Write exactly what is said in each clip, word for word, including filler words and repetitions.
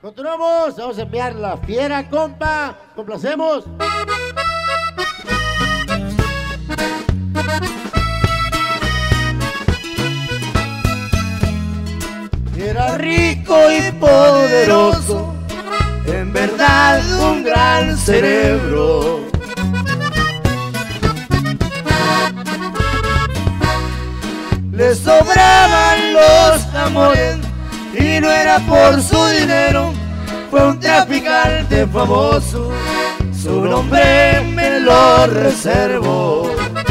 Continuamos, vamos a enviar la fiera, compa. Complacemos. Era rico y poderoso, en verdad un gran cerebro. Le sobraban los amores y no era por su dinero, fue un traficante famoso, su nombre me lo reservo.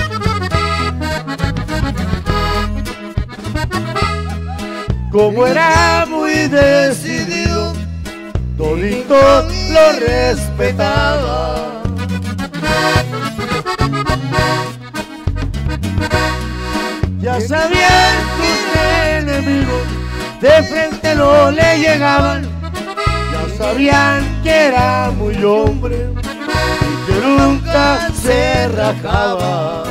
Como era muy decidido, todito lo respetaba. Ya sabían sus enemigos, de frente no le llegaban. Ya sabían que era muy hombre y que nunca se rajaba.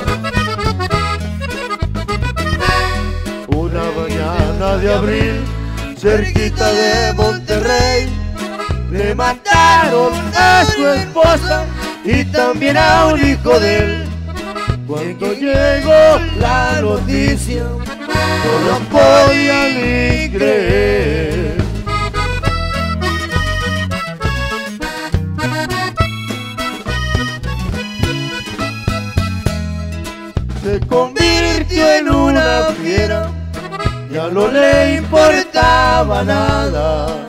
Una mañana de abril, cerquita de Monterrey, le mataron a su esposa y también a un hijo de él. Cuando llegó la noticia, no lo podía ni creer. Se convirtió en una fiera, ya no le importaba nada.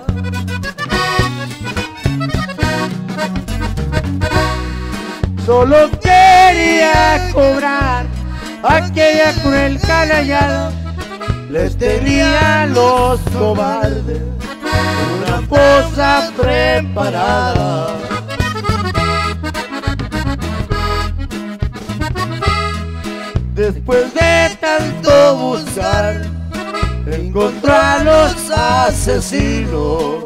Solo quería cobrar aquella cruel canallada. Les tenía los cobardes una fosa preparada. Después de tanto buscar, encontró a los asesinos.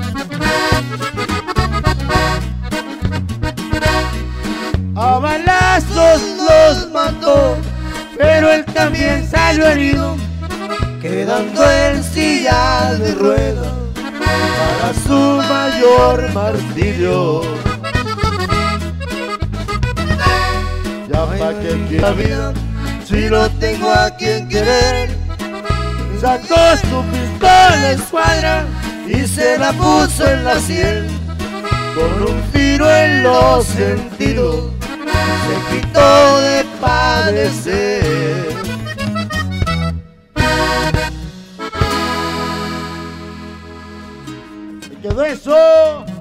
A balazos los mató, pero él también salió herido, quedando en silla de ruedas para su mayor martirio. Ya pa' que quiera vida, si no tengo a quien querer, sacó su pistola escuadra y se la puso en la sien. Con un tiro en los sentidos se quitó de padecer. Y quedó eso.